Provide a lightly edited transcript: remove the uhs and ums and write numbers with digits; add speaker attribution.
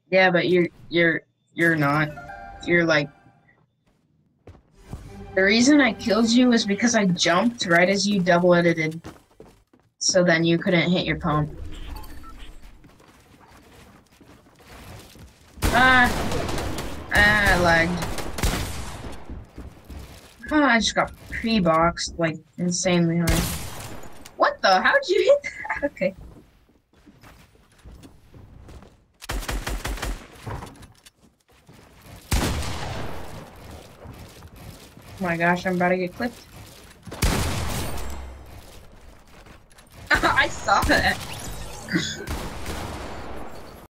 Speaker 1: Yeah, but you're not. You're like the reason I killed you was because I jumped right as you double edited, so then you couldn't hit your pump. I lagged. Oh, I just got pre-boxed like insanely hard. What the? How'd you hit that? Okay. Oh my gosh, I'm about to get clipped. I saw that.